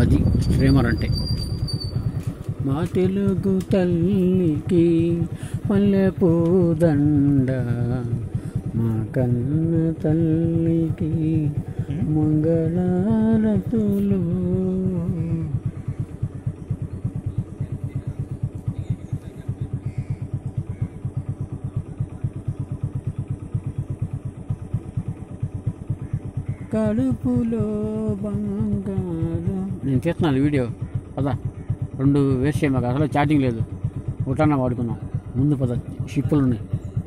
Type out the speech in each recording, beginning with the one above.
అది స్ట్రీమర్ అంటే. మా తెలుగు తల్లికి మల్లె పూదండ, మా కన్న తల్లికి మంగళారతులు. కడుపులో బంగారం. నేను చేస్తున్నాను వీడియో పద, 2 వేస్ట్ చేయ, మాకు అసలు ఛార్జింగ్ లేదు, ఒకటన్నా వాడుకున్నాం. ముందు పద, షిప్పులు ఉన్నాయి.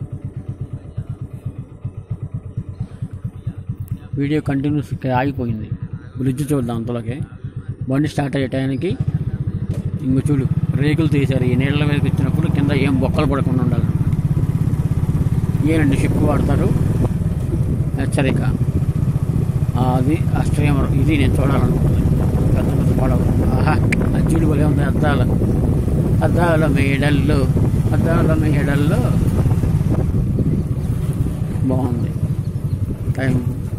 వీడియో కంటిన్యూస్ ఆగిపోయింది. బ్రిడ్జ్ చూద్దాం అంతలోకి. బండి స్టార్ట్ అయ్యే టైంకి ఇంక చూడు రేకులు తీశారు. ఈ నీళ్ళ మీదకి వచ్చినప్పుడు కింద ఏం బొక్కలు పడకుండా ఉండాలి. ఏనండి షిప్ వాడతారు, హెచ్చరిక. అది ఆ స్ట్రీమర్. ఇది నేను చూడాలనుకుంటున్నాను. పెద్ద పెద్ద పడవ. ఆహా, అజ్జుడు వలే ఉంది. అద్దాల మేడల్లో బాగుంది. Time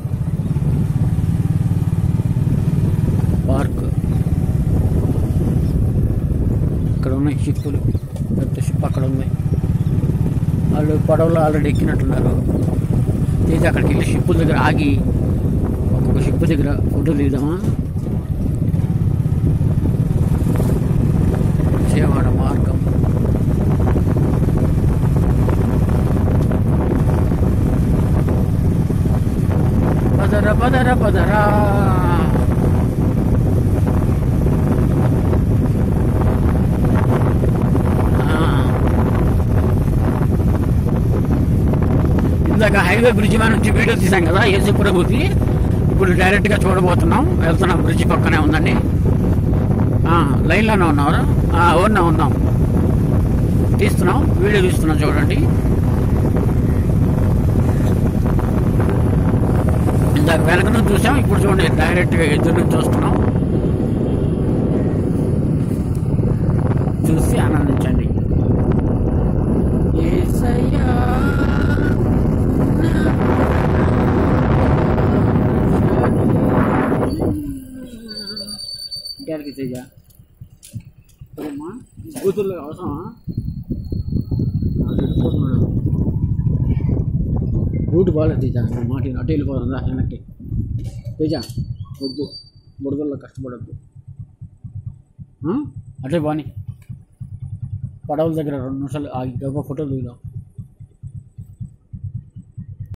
park. ఇక్కడ ఉన్నాయి షిప్పులు. పెద్ద షిప్ అక్కడ ఉంది. వాళ్ళు పడవలో ఆల్రెడీ ఎక్కినట్టున్నారు. తీసి అక్కడికి వెళ్ళి షిప్పుల దగ్గర ఆగి ఒక్కొక్క షిప్ దగ్గర ఫోటో తీద్దామా? విజయవాడ మార్గం. పదరా ఇందాక హైవే బ్రిడ్జ్ మీద నుంచి వీడియో తీసాం కదా యేసుప్రభుకి. ఇప్పుడు డైరెక్ట్గా చూడబోతున్నాం. వెళ్తున్నాం. బ్రిడ్జ్ పక్కనే ఉందండి. లైన్లోనే ఉన్నారా? ఉన్నాం. తీస్తున్నాం, వీడియో తీస్తున్నాం. చూడండి, ఇందాక వెనక నుంచి చూసాం, ఇప్పుడు చూడండి డైరెక్ట్గా ఎదురు నుంచి చూస్తున్నాం. చూసి ఆనందించండి. ఇంటికి చెయ్య కూతుర్లో అవసరమా? రూట్ బాగాలేదు తేజ. మాట అటు వెళ్ళిపోతుందా వెనక్కి? తేజ వద్దు, బుడదల్లో కష్టపడద్దు. అటే బాని పడవల దగ్గర 2 నిమిషాలు ఆగి గొప్ప ఫోటోలు దిగుదాం.